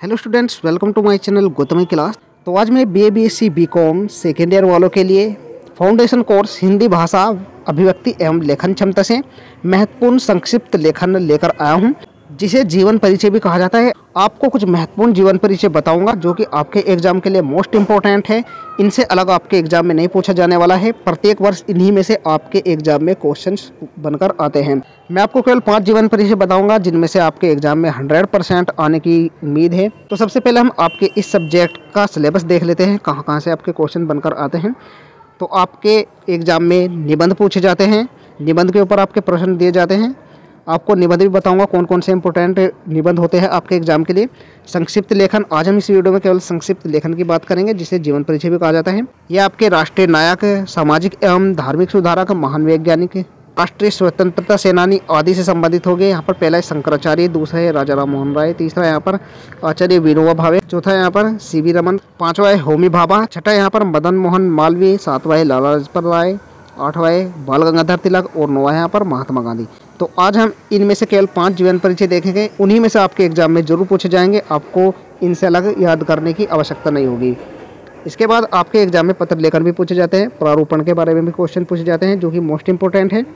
Hello students, welcome to my channel Gautami class. तो आज मैं BA BSc BCom second year वालों के लिए फाउंडेशन कोर्स हिंदी भाषा अभिव्यक्ति एवं लेखन क्षमता से महत्वपूर्ण संक्षिप्त लेखन लेकर आया हूं, जिसे जीवन परिचय भी कहा जाता है। आपको कुछ महत्वपूर्ण जीवन परिचय बताऊंगा जो कि आपके एग्जाम के लिए मोस्ट इंपॉर्टेंट है। इनसे अलग आपके एग्जाम में नहीं पूछा जाने वाला है। प्रत्येक वर्ष इन्हीं में से आपके एग्जाम में क्वेश्चंस बनकर आते हैं। मैं आपको केवल 5 जीवन परिचय बताऊंगा जिनमें से आपके एग्जाम में 100% आने की उम्मीद है। तो सबसे पहले हम आपके इस सब्जेक्ट का सिलेबस देख लेते हैं, कहाँ कहाँ से आपके क्वेश्चन बनकर आते हैं। तो आपके एग्जाम में निबंध पूछे जाते हैं, निबंध के ऊपर आपके प्रश्न दिए जाते हैं। आपको निबंध भी बताऊंगा कौन कौन से इंपॉर्टेंट निबंध होते हैं आपके एग्जाम के लिए। संक्षिप्त लेखन, आज हम इस वीडियो में केवल संक्षिप्त लेखन की बात करेंगे, जिसे जीवन परिचय भी कहा जाता है। यह आपके राष्ट्रीय नायक, सामाजिक एवं धार्मिक सुधारक, महान वैज्ञानिक, राष्ट्रीय स्वतंत्रता सेनानी आदि से संबंधित हो गए। यहाँ पर पहला है शंकराचार्य, दूसरा है राजा राम मोहन राय, तीसरा यहाँ पर आचार्य विनोबा भावे, चौथा यहाँ पर सीवी रमन, पांचवा है होमी भाभा, छठा यहाँ पर मदन मोहन मालवीय, सातवां है लाला लाजपत राय, आठवां है बाल गंगाधर तिलक और नौवां यहाँ पर महात्मा गांधी। तो आज हम इनमें से केवल 5 जीवन परिचय देखेंगे। उन्हीं में से आपके एग्जाम में जरूर पूछे जाएंगे, आपको इनसे अलग याद करने की आवश्यकता नहीं होगी। इसके बाद आपके एग्जाम में पत्र लेखन भी पूछे जाते हैं, प्रारूपण के बारे में भी क्वेश्चन पूछे जाते हैं जो कि मोस्ट इंपॉर्टेंट है।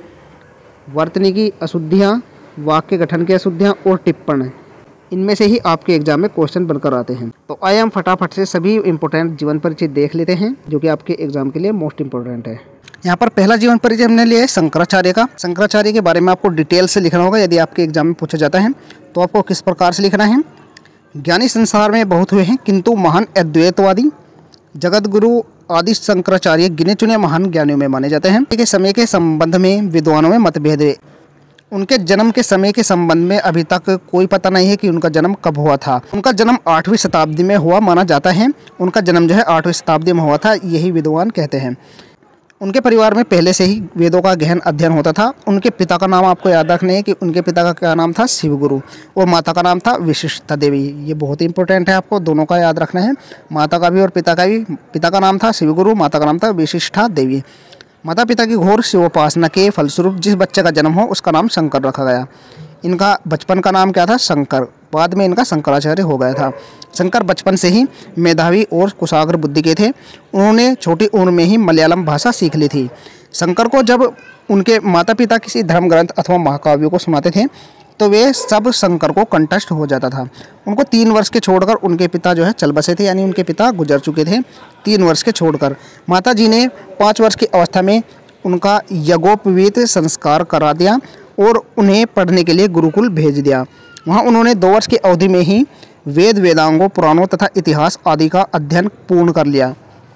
वर्तनी की अशुद्धियाँ, वाक्य गठन की अशुद्धियाँ और टिप्पण, इनमें से ही आपके एग्जाम में क्वेश्चन बनकर आते हैं। तो आइए हम फटाफट से सभी इंपॉर्टेंट जीवन परिचय देख लेते हैं जो कि आपके एग्जाम के लिए मोस्ट इंपॉर्टेंट है। यहाँ पर पहला जीवन परिचय हमने लिया है शंकराचार्य का। शंकराचार्य के बारे में आपको डिटेल से लिखना होगा यदि आपके एग्जाम में पूछा जाता है। तो आपको किस प्रकार से लिखना है? ज्ञानी संसार में बहुत हुए हैं किंतु महान अद्वैतवादी जगत गुरु आदि शंकराचार्य गिने चुने महान ज्ञानियों में माने जाते हैं। के समय के संबंध में विद्वानों में मतभेद है। उनके जन्म के समय के संबंध में अभी तक कोई पता नहीं है कि उनका जन्म कब हुआ था। उनका जन्म 8वीं शताब्दी में हुआ माना जाता है। उनका जन्म जो है 8वीं शताब्दी में हुआ था, यही विद्वान कहते हैं। उनके परिवार में पहले से ही वेदों का गहन अध्ययन होता था। उनके पिता का नाम आपको याद रखना है कि उनके पिता का क्या नाम था? शिवगुरु, और माता का नाम था विशिष्टा देवी। ये बहुत इंपॉर्टेंट है, आपको दोनों का याद रखना है, माता का भी और पिता का भी। पिता का नाम था शिवगुरु, माता का नाम था विशिष्टा देवी। माता पिता की घोर शिवोपासना के फलस्वरूप जिस बच्चे का जन्म हो उसका नाम शंकर रखा गया। इनका बचपन का नाम क्या था? शंकर। बाद में इनका शंकराचार्य हो गया था। शंकर बचपन से ही मेधावी और कुशाग्र बुद्धि के थे। उन्होंने छोटी उम्र में ही मलयालम भाषा सीख ली थी। शंकर को जब उनके माता पिता किसी धर्म ग्रंथ अथवा महाकाव्यों को सुनाते थे तो वे सब शंकर को कंठस्थ हो जाता था। उनको 3 वर्ष के छोड़कर उनके पिता जो है चल बसे थे, यानी उनके पिता गुजर चुके थे 3 वर्ष के छोड़कर। माता जी ने 5 वर्ष की अवस्था में उनका यज्ञोपवीत संस्कार करा दिया और उन्हें पढ़ने के लिए गुरुकुल भेज दिया। वहाँ उन्होंने 2 वर्ष की अवधि में ही वेद वेदांगों, पुराणों तथा इतिहास आदि का अध्ययन पूर्ण कर लिया।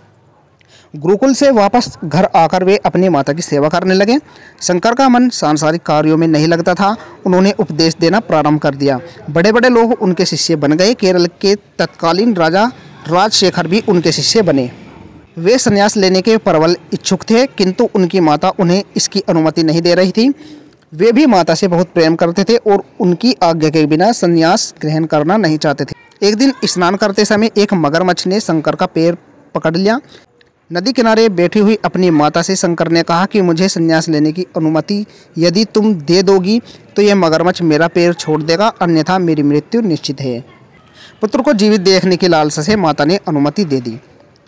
गुरुकुल से वापस घर आकर वे अपनी माता की सेवा करने लगे। शंकर का मन सांसारिक कार्यों में नहीं लगता था। उन्होंने उपदेश देना प्रारंभ कर दिया। बड़े बड़े लोग उनके शिष्य बन गए। केरल के तत्कालीन राजा राजशेखर भी उनके शिष्य बने। वे संन्यास लेने के प्रबल इच्छुक थे किंतु उनकी माता उन्हें इसकी अनुमति नहीं दे रही थी। वे भी माता से बहुत प्रेम करते थे और उनकी आज्ञा के बिना संन्यास ग्रहण करना नहीं चाहते थे। एक दिन स्नान करते समय एक मगरमच्छ ने शंकर का पैर पकड़ लिया। नदी किनारे बैठी हुई अपनी माता से शंकर ने कहा कि मुझे संन्यास लेने की अनुमति यदि तुम दे दोगी तो यह मगरमच्छ मेरा पैर छोड़ देगा, अन्यथा मेरी मृत्यु निश्चित है। पुत्र को जीवित देखने की लालसा से माता ने अनुमति दे दी।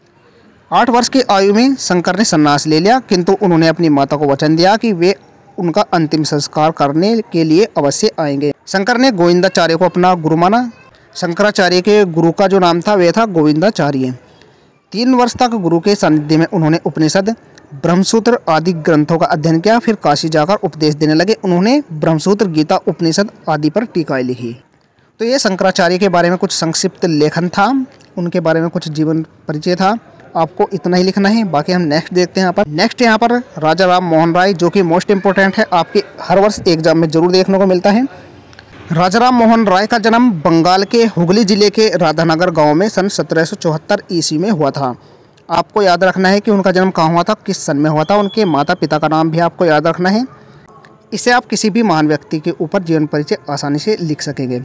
8 वर्ष की आयु में शंकर ने संन्यास ले लिया किंतु उन्होंने अपनी माता को वचन दिया कि वे उनका अंतिम संस्कार करने के लिए अवश्य आएंगे। शंकर ने गोविंदाचार्य को अपना गुरु माना। शंकराचार्य के गुरु का जो नाम था वह था गोविंदाचार्य। 3 वर्ष तक गुरु के सानिध्य में उन्होंने उपनिषद, ब्रह्मसूत्र आदि ग्रंथों का अध्ययन किया। फिर काशी जाकर उपदेश देने लगे। उन्होंने ब्रह्मसूत्र, गीता, उपनिषद आदि पर टीकाएं लिखी। तो ये शंकराचार्य के बारे में कुछ संक्षिप्त लेखन था, उनके बारे में कुछ जीवन परिचय था। आपको इतना ही लिखना है। बाकी हम नेक्स्ट देखते हैं। नेक्स्ट यहाँ पर राजा राम मोहन राय, जो कि मोस्ट इंपॉर्टेंट है, आपके हर वर्ष एग्जाम में जरूर देखने को मिलता है। राजा राम मोहन राय का जन्म बंगाल के हुगली जिले के राधानगर गांव में सन 1774 ईस्वी में हुआ था। आपको याद रखना है कि उनका जन्म कहाँ हुआ था, किस सन में हुआ था। उनके माता पिता का नाम भी आपको याद रखना है। इससे आप किसी भी महान व्यक्ति के ऊपर जीवन परिचय आसानी से लिख सकेंगे।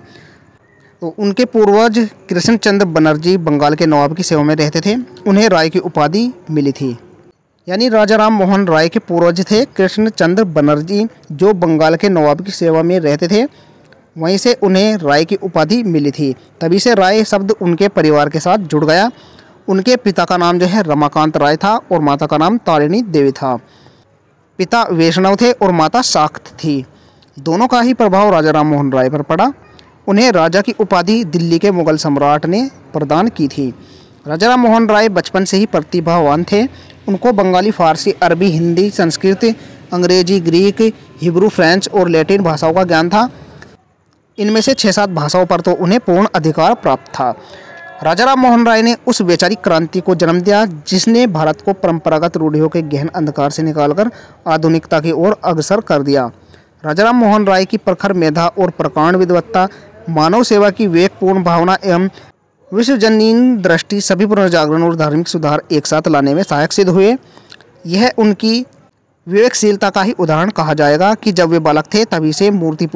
तो उनके पूर्वज कृष्णचंद्र बनर्जी बंगाल के नवाब की सेवा में रहते थे। उन्हें राय की उपाधि मिली थी। यानी राजा राम मोहन राय के पूर्वज थे कृष्णचंद्र बनर्जी, जो बंगाल के नवाब की सेवा में रहते थे। वहीं से उन्हें राय की उपाधि मिली थी। तभी से राय शब्द उनके परिवार के साथ जुड़ गया। उनके पिता का नाम जो है रमाकांत राय था और माता का नाम तारिणी देवी था। पिता वैष्णव थे और माता शाक्त थी। दोनों का ही प्रभाव राजा राम मोहन राय पर पड़ा। उन्हें राजा की उपाधि दिल्ली के मुगल सम्राट ने प्रदान की थी। राजा राम मोहन राय बचपन से ही प्रतिभावान थे। उनको बंगाली, फारसी, अरबी, हिंदी, संस्कृत, अंग्रेजी, ग्रीक, हिब्रू, फ्रेंच और लैटिन भाषाओं का ज्ञान था। इनमें से 6-7 भाषाओं पर तो उन्हें पूर्ण अधिकार प्राप्त था। राजा राम मोहन राय ने उस वैचारिक क्रांति को जन्म दिया जिसने भारत को परंपरागत रूढ़ियों के गहन अंधकार से निकालकर आधुनिकता की ओर अग्रसर कर दिया। राजा राम मोहन राय की प्रखर मेधा और प्रकांड विद्वत्ता, मानव सेवा की विवेकपूर्ण भावना एवं विश्वजनीन दृष्टि सभी पुनर्जागरण और धार्मिक सुधार एक साथ लाने में सहायक सिद्ध हुए। यह उनकी विवेकशीलता का ही उदाहरण कहा जाएगा कि जब वे बालक थे तभी से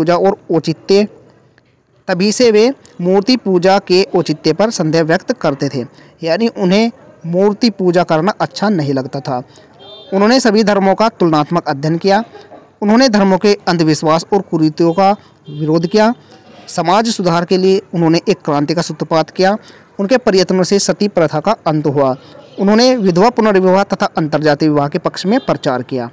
वे मूर्ति पूजा के औचित्य पर संदेह व्यक्त करते थे, यानी उन्हें मूर्ति पूजा करना अच्छा नहीं लगता था। उन्होंने सभी धर्मों का तुलनात्मक अध्ययन किया। उन्होंने धर्मों के अंधविश्वास और कुरीतियों का विरोध किया। समाज सुधार के लिए उन्होंने एक क्रांति का सूत्रपात किया। उनके प्रयत्नों से सती प्रथा का अंत हुआ। उन्होंने विधवा पुनर्विवाह तथा अंतर्जातीय विवाह के पक्ष में प्रचार किया।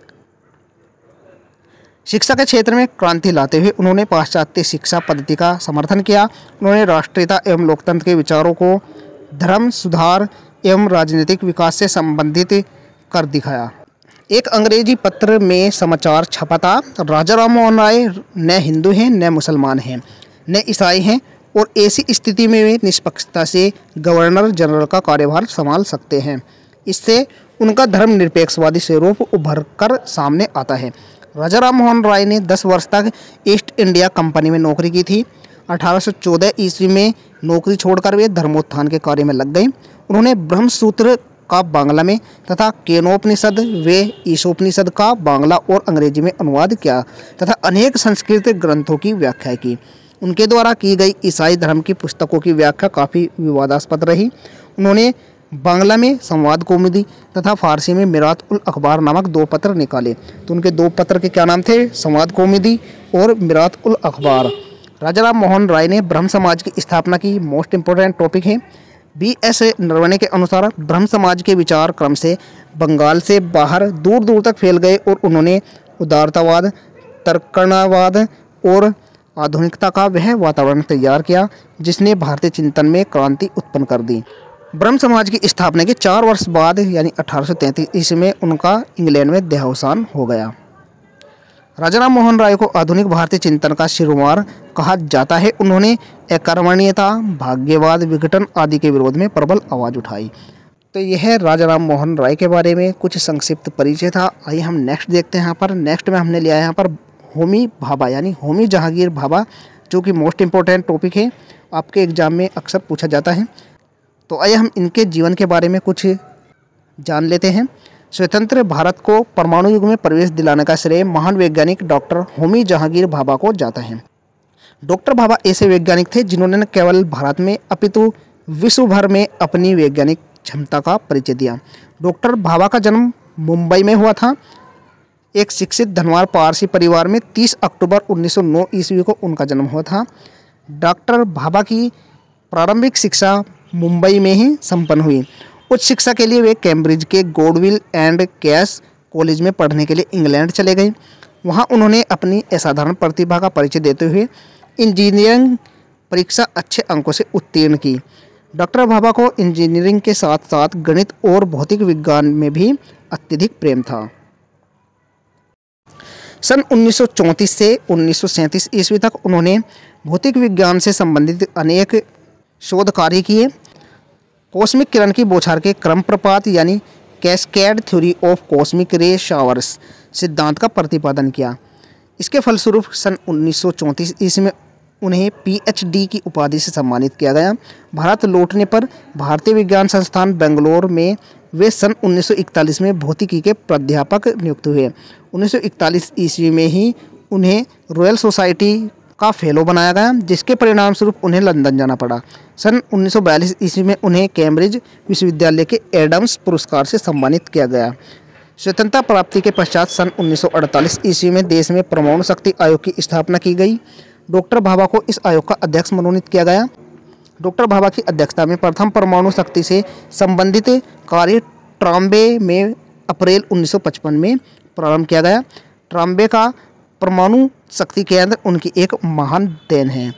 शिक्षा के क्षेत्र में क्रांति लाते हुए उन्होंने पाश्चात्य शिक्षा पद्धति का समर्थन किया। उन्होंने राष्ट्रीयता एवं लोकतंत्र के विचारों को धर्म सुधार एवं राजनीतिक विकास से संबंधित कर दिखाया। एक अंग्रेजी पत्र में समाचार छपा था, राजा राम मोहन राय न हिंदू हैं, न मुसलमान हैं, न ईसाई हैं और ऐसी स्थिति में वे निष्पक्षता से गवर्नर जनरल का कार्यभार संभाल सकते हैं। इससे उनका धर्मनिरपेक्षवादी स्वरूप उभर कर सामने आता है। राजा राम मोहन राय ने 10 वर्ष तक ईस्ट इंडिया कंपनी में नौकरी की थी। 1814 ईस्वी में नौकरी छोड़कर वे धर्मोत्थान के कार्य में लग गए। उन्होंने ब्रह्मसूत्र का बांग्ला में तथा केनोपनिषद व ईशोपनिषद का बांग्ला और अंग्रेजी में अनुवाद किया तथा अनेक संस्कृत ग्रंथों की व्याख्या की। उनके द्वारा की गई ईसाई धर्म की पुस्तकों की व्याख्या काफ़ी विवादास्पद रही। उन्होंने बांग्ला में संवाद कौमुदी तथा फारसी में मिरात उल अखबार नामक 2 पत्र निकाले। तो उनके 2 पत्र के क्या नाम थे? संवाद कौमुदी और मिरात उल अखबार। राजा राम मोहन राय ने ब्रह्म समाज की स्थापना की। मोस्ट इम्पोर्टेंट टॉपिक है। B.S. नरवणे के अनुसार ब्रह्म समाज के विचार क्रम से बंगाल से बाहर दूर दूर तक फैल गए और उन्होंने उदारतावाद, तर्कणवाद और आधुनिकता का वह वातावरण तैयार किया जिसने भारतीय चिंतन में क्रांति उत्पन्न कर दी। ब्रह्म समाज की स्थापना के 4 वर्ष बाद यानी 1833 ईस्वी में उनका इंग्लैंड में देहावसान हो गया। राजा राम मोहन राय को आधुनिक भारतीय चिंतन का शिरोमार कहा जाता है। उन्होंने अकर्मण्यता, भाग्यवाद, विघटन आदि के विरोध में प्रबल आवाज़ उठाई। तो यह राजा राम मोहन राय के बारे में कुछ संक्षिप्त परिचय था। आइए हम नेक्स्ट देखते हैं। यहाँ पर नेक्स्ट में हमने लिया है यहाँ पर होमी भाभा यानी होमी जहांगीर भाभा, जो कि मोस्ट इम्पोर्टेंट टॉपिक है, आपके एग्जाम में अक्सर पूछा जाता है। तो आइए हम इनके जीवन के बारे में कुछ जान लेते हैं। स्वतंत्र भारत को परमाणु युग में प्रवेश दिलाने का श्रेय महान वैज्ञानिक डॉक्टर होमी जहांगीर भाभा को जाता है। डॉक्टर भाभा ऐसे वैज्ञानिक थे जिन्होंने न केवल भारत में अपितु विश्व भर में अपनी वैज्ञानिक क्षमता का परिचय दिया। डॉक्टर भाभा का जन्म मुंबई में हुआ था। एक शिक्षित धनवार पारसी परिवार में 30 अक्टूबर 1909 ईस्वी को उनका जन्म हुआ था। डॉक्टर भाभा की प्रारंभिक शिक्षा मुंबई में ही संपन्न हुई। उच्च शिक्षा के लिए वे कैम्ब्रिज के गॉडविल एंड कैश कॉलेज में पढ़ने के लिए इंग्लैंड चले गए। वहां उन्होंने अपनी असाधारण प्रतिभा का परिचय देते हुए इंजीनियरिंग परीक्षा अच्छे अंकों से उत्तीर्ण की। डॉक्टर भाभा को इंजीनियरिंग के साथ साथ गणित और भौतिक विज्ञान में भी अत्यधिक प्रेम था। सन 1934 से 1937 ईस्वी तक उन्होंने भौतिक विज्ञान से संबंधित अनेक शोध कार्य किए। कॉस्मिक किरण की बौछार के क्रम प्रपात यानी cascade theory of cosmic ray showers सिद्धांत का प्रतिपादन किया। इसके फलस्वरूप सन 1934 ईस्वी में उन्हें PhD की उपाधि से सम्मानित किया गया। भारत लौटने पर भारतीय विज्ञान संस्थान बेंगलोर में वे सन 1941 में भौतिकी के प्राध्यापक नियुक्त हुए। 1941 ईस्वी में ही उन्हें रॉयल सोसाइटी का फेलो बनाया गया, जिसके परिणाम स्वरूप उन्हें लंदन जाना पड़ा। सन 1942 ईस्वी में उन्हें कैम्ब्रिज विश्वविद्यालय के एडम्स पुरस्कार से सम्मानित किया गया। स्वतंत्रता प्राप्ति के पश्चात सन 1948 ईस्वी में देश में परमाणु शक्ति आयोग की स्थापना की गई। डॉक्टर भाभा को इस आयोग का अध्यक्ष मनोनीत किया गया। डॉक्टर भाभा की अध्यक्षता में प्रथम परमाणु शक्ति से संबंधित कार्य ट्राम्बे में अप्रैल 1955 में प्रारंभ किया गया। ट्राम्बे का परमाणु शक्ति केंद्र उनकी एक महान देन है।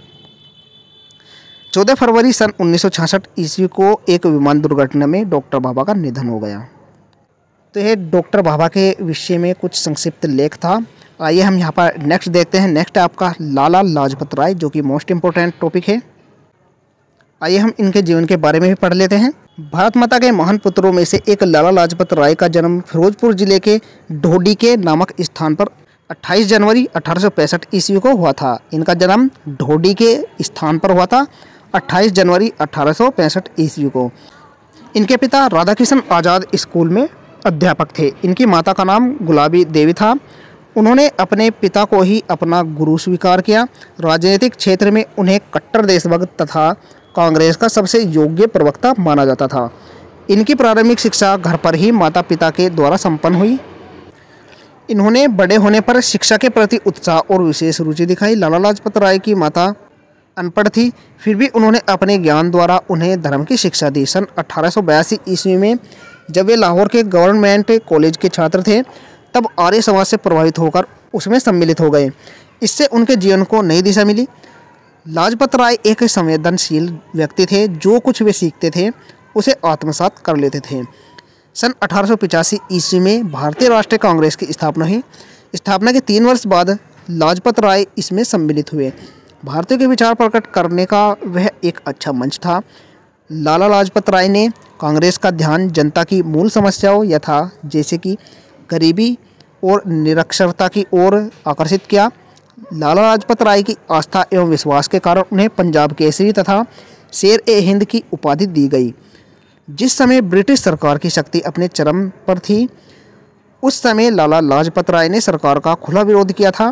14 फरवरी सन 1966 ईस्वी को एक विमान दुर्घटना में डॉक्टर भाभा का निधन हो गया। तो यह डॉक्टर भाभा के विषय में कुछ संक्षिप्त लेख था। आइए हम यहाँ पर नेक्स्ट देखते हैं। नेक्स्ट है आपका लाला लाजपत राय, जो कि मोस्ट इम्पोर्टेंट टॉपिक है। आइए हम इनके जीवन के बारे में भी पढ़ लेते हैं। भारत माता के महान पुत्रों में से एक लाला लाजपत राय का जन्म फिरोजपुर जिले के ढोडीके नामक स्थान पर 28 जनवरी 1865 ईस्वी को हुआ था। इनका जन्म ढोडीके स्थान पर हुआ था 28 जनवरी 1865 ईस्वी को। इनके पिता राधाकिशन आज़ाद स्कूल में अध्यापक थे। इनकी माता का नाम गुलाबी देवी था। उन्होंने अपने पिता को ही अपना गुरु स्वीकार किया। राजनीतिक क्षेत्र में उन्हें कट्टर देशभक्त तथा कांग्रेस का सबसे योग्य प्रवक्ता माना जाता था। इनकी प्रारंभिक शिक्षा घर पर ही माता पिता के द्वारा संपन्न हुई। इन्होंने बड़े होने पर शिक्षा के प्रति उत्साह और विशेष रुचि दिखाई। लाला लाजपत राय की माता अनपढ़ थी, फिर भी उन्होंने अपने ज्ञान द्वारा उन्हें धर्म की शिक्षा दी। सन 1882 ईस्वी में जब वे लाहौर के गवर्नमेंट कॉलेज के छात्र थे, तब आर्य समाज से प्रभावित होकर उसमें सम्मिलित हो गए। इससे उनके जीवन को नई दिशा मिली। लाजपत राय एक संवेदनशील व्यक्ति थे। जो कुछ वे सीखते थे उसे आत्मसात कर लेते थे। सन 1885 ईस्वी में भारतीय राष्ट्रीय कांग्रेस की स्थापना हुई। स्थापना के 3 वर्ष बाद लाजपत राय इसमें सम्मिलित हुए। भारतीयों के विचार प्रकट करने का वह एक अच्छा मंच था। लाला लाजपत राय ने कांग्रेस का ध्यान जनता की मूल समस्याओं यथा जैसे कि गरीबी और निरक्षरता की ओर आकर्षित किया। लाला लाजपत राय की आस्था एवं विश्वास के कारण उन्हें पंजाब केसरी तथा शेर-ए-हिंद की उपाधि दी गई। जिस समय ब्रिटिश सरकार की शक्ति अपने चरम पर थी, उस समय लाला लाजपत राय ने सरकार का खुला विरोध किया था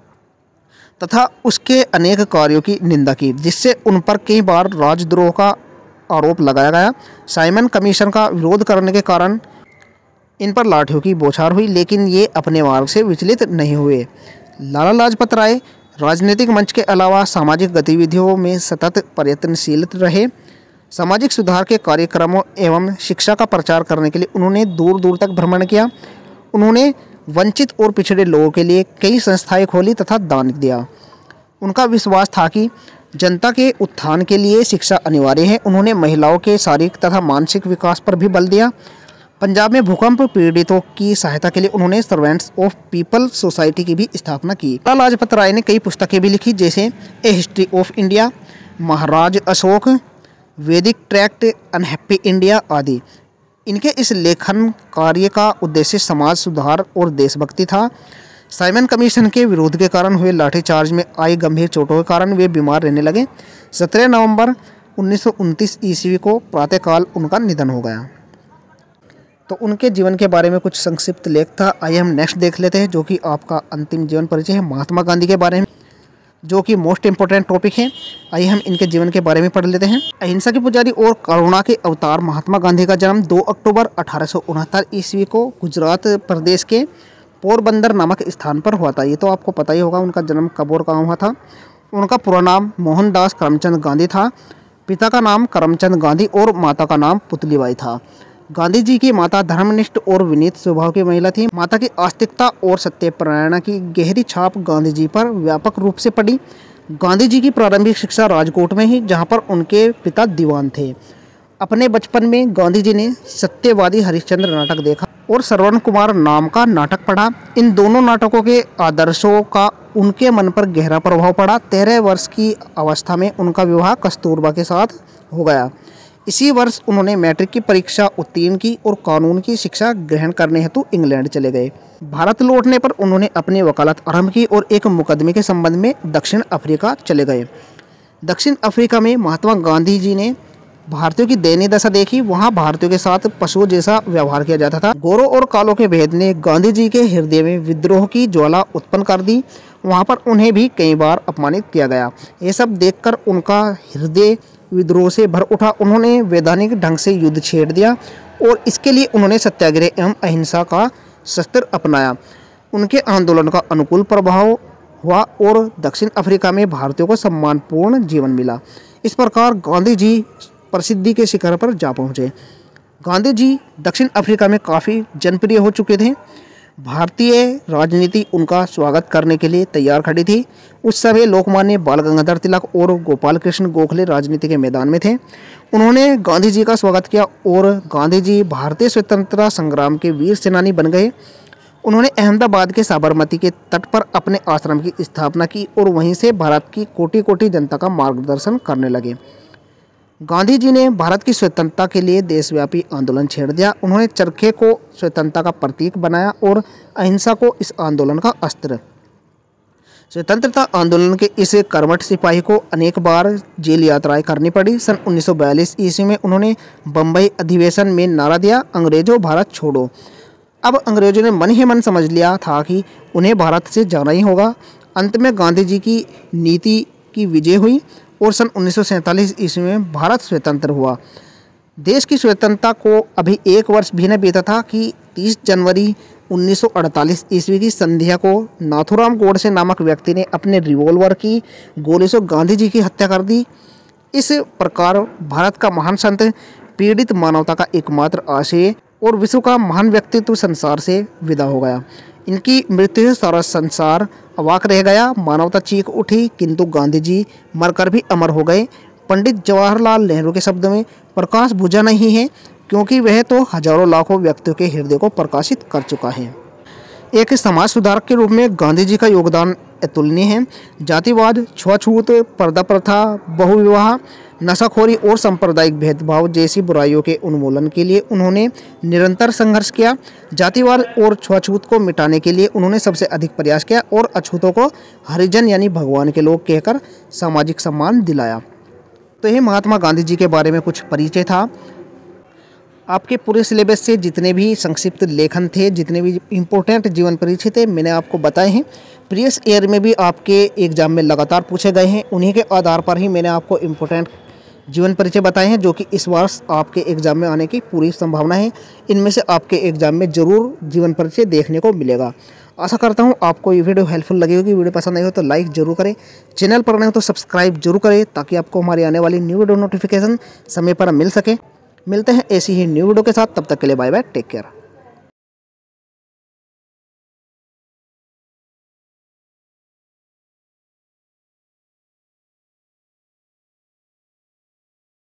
तथा उसके अनेक कार्यों की निंदा की, जिससे उन पर कई बार राजद्रोह का आरोप लगाया गया। साइमन कमीशन का विरोध करने के कारण इन पर लाठियों की बौछार हुई, लेकिन ये अपने मार्ग से विचलित नहीं हुए। लाला लाजपत राय राजनीतिक मंच के अलावा सामाजिक गतिविधियों में सतत प्रयत्नशील रहे। सामाजिक सुधार के कार्यक्रमों एवं शिक्षा का प्रचार करने के लिए उन्होंने दूर दूर तक भ्रमण किया। उन्होंने वंचित और पिछड़े लोगों के लिए कई संस्थाएं खोली तथा दान दिया। उनका विश्वास था कि जनता के उत्थान के लिए शिक्षा अनिवार्य है। उन्होंने महिलाओं के शारीरिक तथा मानसिक विकास पर भी बल दिया। पंजाब में भूकंप पीड़ितों की सहायता के लिए उन्होंने सर्वेंट्स ऑफ पीपल सोसाइटी की भी स्थापना की। लाला लाजपत राय ने कई पुस्तकें भी लिखी, जैसे a history of India, Maharaj Ashok, Vedic tract, unhappy India आदि। इनके इस लेखन कार्य का उद्देश्य समाज सुधार और देशभक्ति था। साइमन कमीशन के विरोध के कारण हुए लाठीचार्ज में आई गंभीर चोटों के कारण वे बीमार रहने लगे। 17 नवंबर 1929 ईस्वी को प्रातःकाल उनका निधन हो गया। तो उनके जीवन के बारे में कुछ संक्षिप्त लेख था। आइए हम नेक्स्ट देख लेते हैं, जो कि आपका अंतिम जीवन परिचय है महात्मा गांधी के बारे में, जो कि मोस्ट इम्पोर्टेंट टॉपिक है। आइए हम इनके जीवन के बारे में पढ़ लेते हैं। अहिंसा के पुजारी और करुणा के अवतार महात्मा गांधी का जन्म 2 अक्टूबर 1869 ईस्वी को गुजरात प्रदेश के पोरबंदर नामक स्थान पर हुआ था। ये तो आपको पता ही होगा उनका जन्म कब और कहाँ हुआ था। उनका पूरा नाम मोहनदास करमचंद गांधी था। पिता का नाम करमचंद गांधी और माता का नाम पुतलीबाई था। गांधी जी की माता धर्मनिष्ठ और विनीत स्वभाव की महिला थी। माता की आस्तिकता और सत्यपरायणता की गहरी छाप गांधी जी पर व्यापक रूप से पड़ी। गांधी जी की प्रारंभिक शिक्षा राजकोट में ही, जहां पर उनके पिता दीवान थे। अपने बचपन में गांधी जी ने सत्यवादी हरिश्चंद्र नाटक देखा और श्रवण कुमार नाम का नाटक पढ़ा। इन दोनों नाटकों के आदर्शों का उनके मन पर गहरा प्रभाव पड़ा। 13 वर्ष की अवस्था में उनका विवाह कस्तूरबा के साथ हो गया। इसी वर्ष उन्होंने मैट्रिक की परीक्षा उत्तीर्ण की और कानून की शिक्षा ग्रहण करने हेतु इंग्लैंड चले गए। भारत लौटने पर उन्होंने अपनी वकालत आरंभ की और एक मुकदमे के संबंध में दक्षिण अफ्रीका चले गए। दक्षिण अफ्रीका में महात्मा गांधी जी ने भारतीयों की दयनीय दशा देखी। वहां भारतीयों के साथ पशुओं जैसा व्यवहार किया जाता था। गोरों और कालों के भेद ने गांधी जी के हृदय में विद्रोह की ज्वाला उत्पन्न कर दी। वहां पर उन्हें भी कई बार अपमानित किया गया। ये सब देखकर उनका हृदय विद्रोह से भर उठा। उन्होंने वैधानिक ढंग से युद्ध छेड़ दिया और इसके लिए उन्होंने सत्याग्रह एवं अहिंसा का शस्त्र अपनाया। उनके आंदोलन का अनुकूल प्रभाव हुआ और दक्षिण अफ्रीका में भारतीयों को सम्मानपूर्ण जीवन मिला। इस प्रकार गांधी जी प्रसिद्धि के शिखर पर जा पहुँचे। गांधी जी दक्षिण अफ्रीका में काफ़ी जनप्रिय हो चुके थे। भारतीय राजनीति उनका स्वागत करने के लिए तैयार खड़ी थी। उस समय लोकमान्य बाल गंगाधर तिलक और गोपाल कृष्ण गोखले राजनीति के मैदान में थे। उन्होंने गांधी जी का स्वागत किया और गांधी जी भारतीय स्वतंत्रता संग्राम के वीर सेनानी बन गए। उन्होंने अहमदाबाद के साबरमती के तट पर अपने आश्रम की स्थापना की और वहीं से भारत की कोटि कोटि जनता का मार्गदर्शन करने लगे। गांधी जी ने भारत की स्वतंत्रता के लिए देशव्यापी आंदोलन छेड़ दिया। उन्होंने चरखे को स्वतंत्रता का प्रतीक बनाया और अहिंसा को इस आंदोलन का अस्त्र। स्वतंत्रता आंदोलन के इस कर्मठ सिपाही को अनेक बार जेल यात्राएं करनी पड़ी। सन 1942 ईस्वी में उन्होंने बम्बई अधिवेशन में नारा दिया, अंग्रेजों भारत छोड़ो। अब अंग्रेजों ने मन ही मन समझ लिया था कि उन्हें भारत से जाना ही होगा। अंत में गांधी जी की नीति की विजय हुई और सन 1947 ईस्वी में भारत स्वतंत्र हुआ। देश की स्वतंत्रता को अभी एक वर्ष भी न बीता था कि 30 जनवरी 1948 ईस्वी की संध्या को नाथूराम गोडसे नामक व्यक्ति ने अपने रिवॉल्वर की गोली से गांधी जी की हत्या कर दी। इस प्रकार भारत का महान संत, पीड़ित मानवता का एकमात्र आश्रय और विश्व का महान व्यक्तित्व संसार से विदा हो गया। इनकी मृत्यु से सारा संसार अवाक रह गया। मानवता चीख उठी, किंतु गांधी जी मरकर भी अमर हो गए। पंडित जवाहरलाल नेहरू के शब्द में, प्रकाश बुझा नहीं है क्योंकि वह तो हजारों लाखों व्यक्तियों के हृदय को प्रकाशित कर चुका है। एक समाज सुधारक के रूप में गांधी जी का योगदान अतुलनीय है। जातिवाद, छुआछूत, पर्दा प्रथा, बहुविवाह, नशाखोरी और सांप्रदायिक भेदभाव जैसी बुराइयों के उन्मूलन के लिए उन्होंने निरंतर संघर्ष किया। जातिवाद और छुआछूत को मिटाने के लिए उन्होंने सबसे अधिक प्रयास किया और अछूतों को हरिजन यानी भगवान के लोग कहकर सामाजिक सम्मान दिलाया। तो यह महात्मा गांधी जी के बारे में कुछ परिचय था। आपके पूरे सिलेबस से जितने भी संक्षिप्त लेखन थे, जितने भी इम्पोर्टेंट जीवन परिचय थे, मैंने आपको बताए हैं। प्रीवियस ईयर में भी आपके एग्जाम में लगातार पूछे गए हैं। उन्हीं के आधार पर ही मैंने आपको इम्पोर्टेंट जीवन परिचय बताए हैं, जो कि इस वर्ष आपके एग्जाम में आने की पूरी संभावना है। इनमें से आपके एग्जाम में ज़रूर जीवन परिचय देखने को मिलेगा। आशा करता हूँ आपको ये वीडियो हेल्पफुल लगी होगी। वीडियो पसंद आई हो तो लाइक जरूर करें, चैनल पर नए हो तो सब्सक्राइब जरूर करें ताकि आपको हमारी आने वाली न्यू वीडियो नोटिफिकेशन समय पर मिल सके। मिलते हैं ऐसी ही न्यू वीडियो के साथ, तब तक के लिए बाय बाय, टेक केयर।